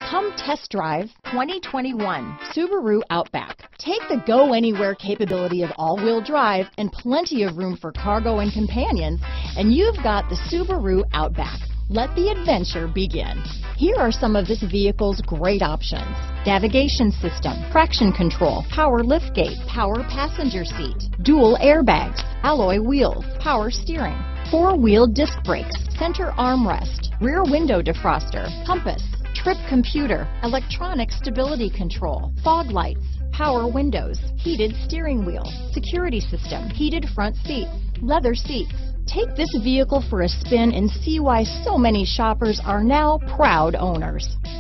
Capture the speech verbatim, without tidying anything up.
Come test drive twenty twenty-one Subaru Outback. Take the go-anywhere capability of all-wheel drive and plenty of room for cargo and companions, and you've got the Subaru Outback. Let the adventure begin. Here are some of this vehicle's great options: navigation system, traction control, power liftgate, power passenger seat, dual airbags, alloy wheels, power steering, four-wheel disc brakes, center armrest, rear window defroster, compass, trip computer, electronic stability control, fog lights, power windows, heated steering wheel, security system, heated front seats, leather seats. Take this vehicle for a spin and see why so many shoppers are now proud owners.